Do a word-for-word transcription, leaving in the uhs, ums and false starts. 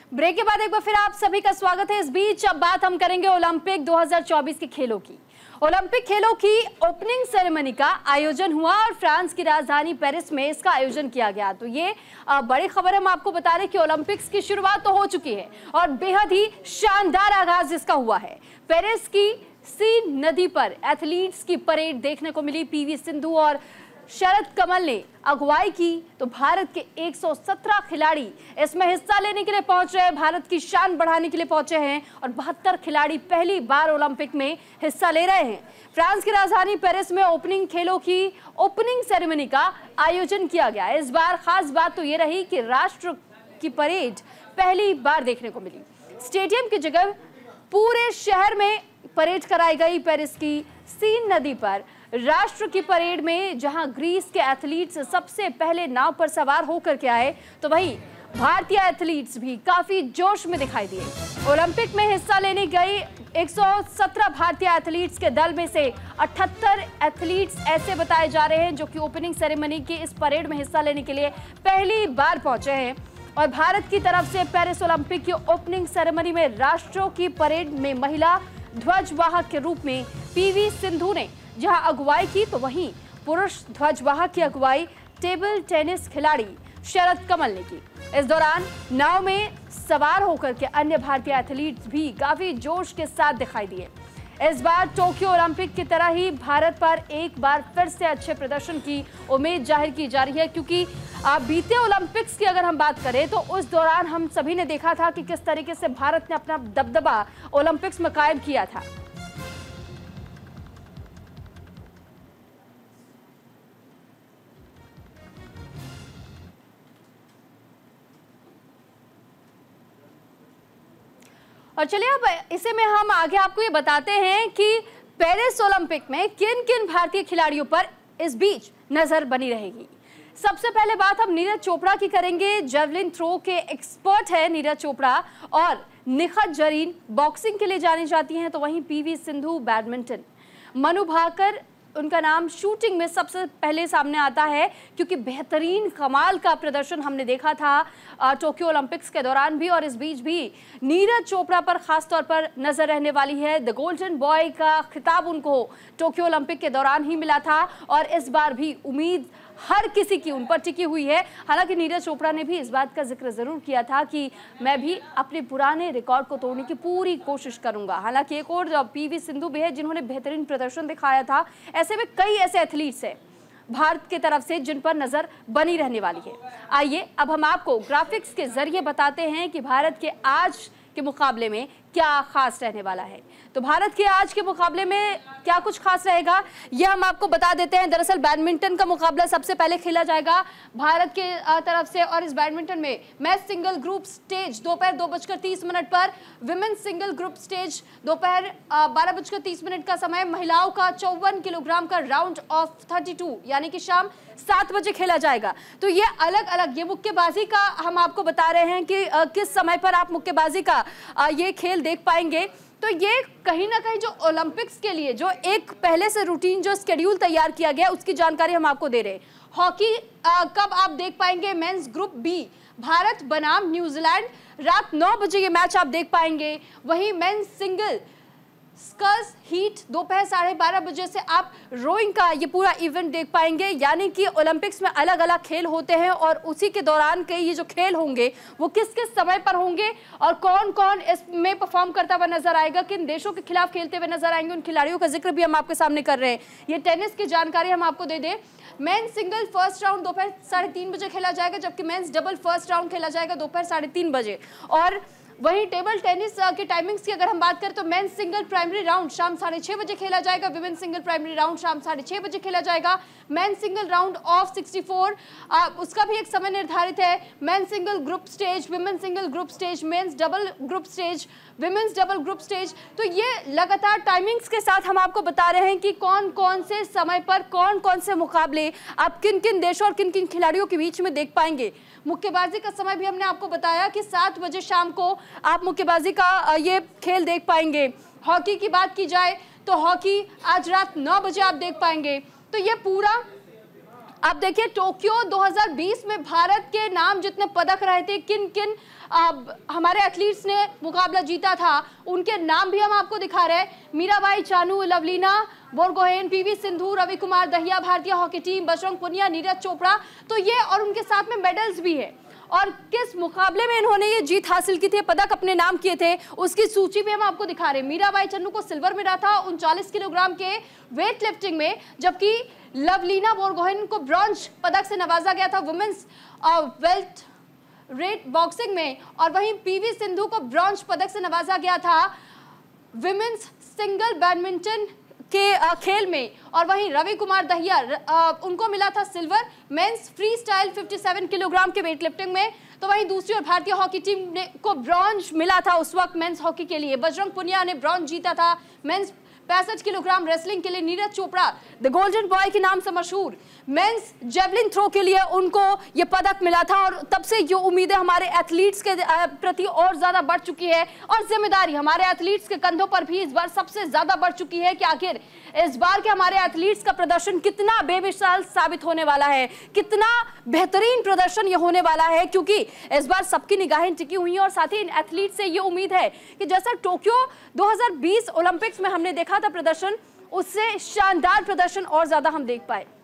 Break के बाद एक बार फिर आप सभी का स्वागत है। इस बीच अब बात हम करेंगे ओलंपिक दो हज़ार चौबीस के खेलों की। ओलंपिक खेलों की ओपनिंग सेरेमनी का आयोजन हुआ और फ्रांस की राजधानी पेरिस में इसका आयोजन किया गया। तो ये बड़ी खबर हम आपको बता रहे हैं कि ओलंपिक्स की शुरुआत तो हो चुकी है और बेहद ही शानदार आगाज इसका हुआ है। पेरिस की सीन नदी पर एथलीट्स की परेड देखने को मिली। पीवी सिंधु और शरद कमल ने अगुवाई की। तो भारत के एक सौ सत्रह खिलाड़ी इसमें हिस्सा लेने के लिए पहुंच रहे हैं, भारत की शान बढ़ाने के लिए पहुंचे हैं और बहत्तर खिलाड़ी पहली बार ओलंपिक में हिस्सा ले रहे हैं। फ्रांस की राजधानी पेरिस में ओपनिंग खेलों की ओपनिंग सेरेमनी का आयोजन किया गया। इस बार खास बात तो ये रही कि राष्ट्र की परेड पहली बार देखने को मिली। स्टेडियम की जगह पूरे शहर में परेड कराई गई। पेरिस की सीन नदी पर राष्ट्र की परेड में जहां ग्रीस के एथलीट्स सबसे पहले नाव पर सवार होकर के आए, तो वहीं भारतीय एथलीट्स भी काफी जोश में दिखाई दिए। ओलंपिक में हिस्सा लेने गई एक सौ सत्रह भारतीय एथलीट्स के दल में से अठहत्तर एथलीट्स ऐसे बताए जा रहे हैं जो कि ओपनिंग सेरेमनी की इस परेड में हिस्सा लेने के लिए पहली बार पहुंचे हैं। और भारत की तरफ से पेरिस ओलंपिक की ओपनिंग सेरेमनी में राष्ट्रों की परेड में महिला ध्वजवाहक के रूप में पीवी सिंधु ने जहां अगुवाई की, तो वहीं पुरुष ध्वजवाहक की अगुवाई टेबल टेनिस खिलाड़ी शरद कमल ने की। इस दौरान नाव में सवार होकर के अन्य भारतीय एथलीट्स भी काफी जोश के साथ दिखाई दिए। इस बार टोक्यो ओलंपिक की तरह ही भारत पर एक बार फिर से अच्छे प्रदर्शन की उम्मीद जाहिर की जा रही है, क्योंकि बीते ओलंपिक्स की अगर हम बात करें तो उस दौरान हम सभी ने देखा था कि किस तरीके से भारत ने अपना दबदबा ओलंपिक्स में कायम किया था। और चलिए अब इसे में हम आगे आपको ये बताते हैं कि पेरिस ओलंपिक में किन किन भारतीय खिलाड़ियों पर इस बीच नजर बनी रहेगी। सबसे पहले बात हम नीरज चोपड़ा की करेंगे। जेवलिन थ्रो के एक्सपर्ट है नीरज चोपड़ा और निखत जरीन बॉक्सिंग के लिए जानी जाती हैं। तो वहीं पीवी सिंधु बैडमिंटन, मनु भाकर उनका नाम शूटिंग में सबसे पहले सामने आता है, क्योंकि बेहतरीन कमाल का प्रदर्शन हमने देखा था टोक्यो ओलंपिक्स के दौरान भी और इस बीच भी नीरज चोपड़ा पर खास तौर पर नजर रहने वाली है। द गोल्डन बॉय का खिताब उनको टोक्यो ओलंपिक के दौरान ही मिला था और इस बार भी उम्मीद हर किसी की उन पर टिकी हुई है। हालांकि नीरज चोपड़ा ने भी इस बात का जिक्र जरूर किया था कि मैं भी अपने पुराने रिकॉर्ड को तोड़ने की पूरी कोशिश करूंगा। हालांकि एक और पीवी सिंधु भी है जिन्होंने बेहतरीन प्रदर्शन दिखाया था। ऐसे में कई ऐसे एथलीट्स हैं भारत की तरफ से जिन पर नजर बनी रहने वाली है। आइए अब हम आपको ग्राफिक्स के जरिए बताते हैं कि भारत के आज के मुकाबले में क्या खास रहने वाला है। तो भारत के आज के मुकाबले में क्या कुछ खास रहेगा ये हम आपको बता देते हैं। दरअसल बैडमिंटन का मुकाबला सबसे पहले खेला जाएगा भारत के तरफ से और इस बैडमिंटन में मैच सिंगल ग्रुप स्टेज दोपहर दो बजकर तीस मिनट पर, विमेन्स सिंगल ग्रुप स्टेज दोपहर बारह बजकर तीस मिनट का समय, महिलाओं का चौवन किलोग्राम का राउंड ऑफ थर्टी टू यानी कि शाम सात बजे खेला जाएगा। तो ये अलग अलग ये मुक्केबाजी का हम आपको बता रहे हैं कि किस समय पर आप मुक्केबाजी का ये खेल देख पाएंगे। तो ये कहीं ना कहीं जो ओलंपिक्स के लिए जो एक पहले से रूटीन जो स्केड्यूल तैयार किया गया उसकी जानकारी हम आपको दे रहे हैं। हॉकी कब आप देख पाएंगे, मेंस ग्रुप बी भारत बनाम न्यूजीलैंड, रात नौ बजे ये मैच आप देख पाएंगे। वहीं मेंस सिंगल स्कल्स हीट दोपहर साढ़े बारह बजे से आप रोइंग का ये पूरा इवेंट देख पाएंगे। यानी कि ओलंपिक्स में अलग अलग खेल होते हैं और उसी के दौरान के ये जो खेल होंगे वो किस किस समय पर होंगे और कौन कौन इसमें परफॉर्म करता हुआ नजर आएगा, किन देशों के खिलाफ खेलते हुए नजर आएंगे, उन खिलाड़ियों का जिक्र भी हम आपके सामने कर रहे हैं। ये टेनिस की जानकारी हम आपको दे दें। मेंस सिंगल फर्स्ट राउंड दोपहर साढ़े तीन बजे खेला जाएगा, जबकि मेंस डबल फर्स्ट राउंड खेला जाएगा दोपहर साढ़े तीन बजे। और वहीं टेबल टेनिस के टाइमिंग्स की अगर हम बात करें तो मेंस सिंगल प्राइमरी राउंड शाम साढ़े छः बजे खेला जाएगा, विमेन सिंगल प्राइमरी राउंड शाम साढ़े छः बजे खेला जाएगा। Men's single round of sixty four उसका भी एक समय निर्धारित है। Men's single group stage, women single group stage, men's double group stage, women's double group stage. तो ये लगातार टाइमिंग्स के साथ हम आपको बता रहे हैं कि कौन कौन से समय पर कौन कौन से मुकाबले आप किन किन देशों और किन किन खिलाड़ियों के बीच में देख पाएंगे। मुक्केबाजी का समय भी हमने आपको बताया कि सात बजे शाम को आप मुक्केबाजी का ये खेल देख पाएंगे। हॉकी की बात की जाए तो हॉकी आज रात नौ बजे आप देख पाएंगे। तो ये पूरा अब देखिए टोक्यो दो हज़ार बीस में भारत के नाम जितने पदक रहे थे, किन किन अब हमारे एथलीट्स ने मुकाबला जीता था, उनके नाम भी हम आपको दिखा रहे हैं। मीराबाई चानू, लवलीना बोरगोहेन, पीवी सिंधु, रवि कुमार दहिया, भारतीय हॉकी टीम, बजरंग पुनिया, नीरज चोपड़ा, तो ये और उनके साथ में मेडल्स भी है। और किस मुकाबले में इन्होंने ये जीत हासिल की थी, पदक अपने नाम किए थे, उसकी सूची भी हम आपको दिखा रहे हैं। मीराबाई चानू को सिल्वर मिला था उनचालीस किलोग्राम के वेट लिफ्टिंग में, जबकि लवलीना बोरगोहेन को ब्रॉन्ज पदक से नवाजा गया था वुमेन्स वेल्ट रेट बॉक्सिंग में, और वहीं पीवी सिंधु को ब्रॉन्ज पदक से नवाजा गया था विमेन्स सिंगल बैडमिंटन के खेल में, और वहीं रवि कुमार दहिया उनको मिला था सिल्वर मेंस फ्री स्टाइल सत्तावन किलोग्राम के वेट लिफ्टिंग में। तो वहीं दूसरी ओर भारतीय हॉकी टीम ने को ब्रॉन्ज मिला था उस वक्त मेंस हॉकी के लिए। बजरंग पुनिया ने ब्रॉन्ज जीता था मेंस पैंसठ किलोग्राम रेसलिंग के लिए। Neeraj Chopra the golden boy के नाम से मशहूर मेंस जेवलिन थ्रो के लिए उनको ये पदक मिला था। और तब से ये उम्मीदें हमारे एथलीट्स के प्रति और ज्यादा बढ़ चुकी है, और जिम्मेदारी हमारे एथलीट्स के कंधों पर भी इस बार सबसे ज्यादा बढ़ चुकी है कि आखिर इस बार के हमारे एथलीट्स का प्रदर्शन कितना बेमिसाल साबित होने वाला है, कितना बेहतरीन प्रदर्शन ये होने वाला है, क्योंकि इस बार सबकी निगाहें टिकी हुई हैं। और साथ ही इन एथलीट से ये उम्मीद है कि जैसा टोक्यो दो हज़ार बीस ओलंपिक्स में हमने देखा था प्रदर्शन, उससे शानदार प्रदर्शन और ज्यादा हम देख पाए।